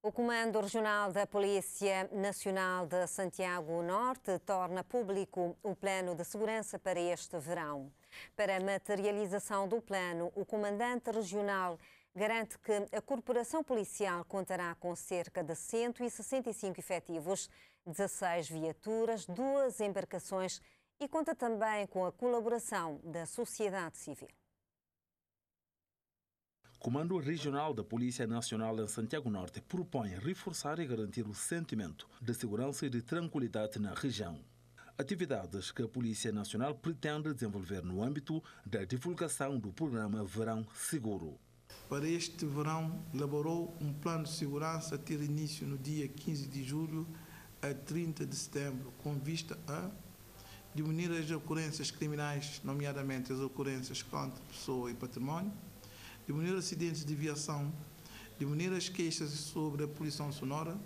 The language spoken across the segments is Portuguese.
O Comando Regional da Polícia Nacional de Santiago Norte torna público o plano de segurança para este verão. Para a materialização do plano, o Comandante Regional garante que a Corporação Policial contará com cerca de 165 efetivos, 16 viaturas, 2 embarcações e conta também com a colaboração da sociedade civil. O Comando Regional da Polícia Nacional em Santiago Norte propõe reforçar e garantir o sentimento de segurança e de tranquilidade na região. Atividades que a Polícia Nacional pretende desenvolver no âmbito da divulgação do programa Verão Seguro. Para este verão, elaborou um plano de segurança a ter início no dia 15 de julho a 30 de setembro, com vista a diminuir as ocorrências criminais, nomeadamente as ocorrências contra pessoa e património, diminuir acidentes de viação, diminuir as queixas sobre a poluição sonora,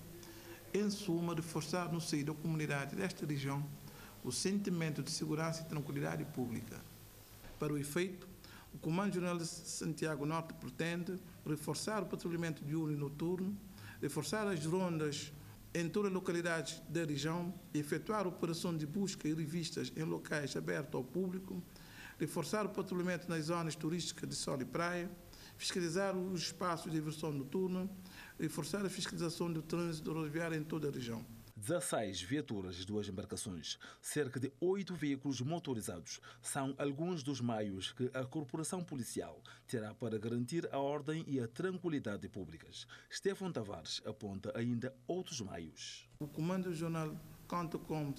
em suma, reforçar no seio da comunidade desta região o sentimento de segurança e tranquilidade pública. Para o efeito, o Comando Regional de Santiago Norte pretende reforçar o patrulhamento diurno e noturno, reforçar as rondas em todas as localidades da região, efetuar operação de busca e revistas em locais abertos ao público, reforçar o patrulhamento nas zonas turísticas de sol e praia, fiscalizar os espaços de diversão noturna, reforçar a fiscalização do trânsito rodoviário em toda a região. 16 viaturas e 2 embarcações, cerca de 8 veículos motorizados são alguns dos meios que a Corporação Policial terá para garantir a ordem e a tranquilidade públicas. Stefano Tavares aponta ainda outros meios. O Comando Regional conta com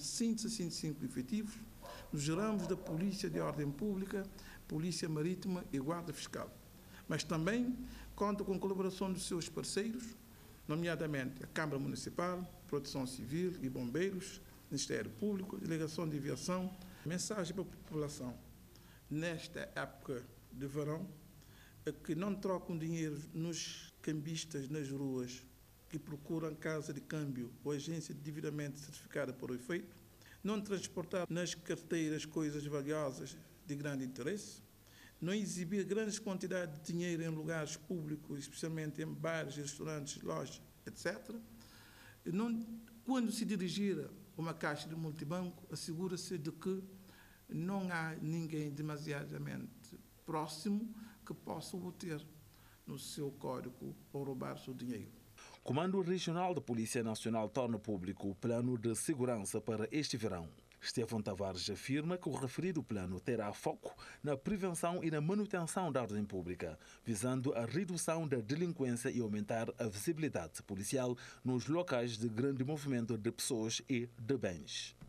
165 efetivos nos ramos da Polícia de Ordem Pública, Polícia Marítima e Guarda Fiscal, mas também conta com a colaboração dos seus parceiros, nomeadamente a Câmara Municipal, Proteção Civil e Bombeiros, Ministério Público, Delegação de Aviação. Mensagem para a população, nesta época de verão, é que não trocam dinheiro nos cambistas nas ruas, que procuram casa de câmbio ou agência devidamente certificada para o efeito, não transportar nas carteiras coisas valiosas de grande interesse, não exibir grandes quantidades de dinheiro em lugares públicos, especialmente em bares, restaurantes, lojas, etc. Quando se dirigir a uma caixa de multibanco, assegura-se de que não há ninguém demasiadamente próximo que possa o ter no seu código ou roubar seu dinheiro. O Comando Regional da Polícia Nacional torna público o plano de segurança para este verão. Stefano Tavares afirma que o referido plano terá foco na prevenção e na manutenção da ordem pública, visando a redução da delinquência e aumentar a visibilidade policial nos locais de grande movimento de pessoas e de bens.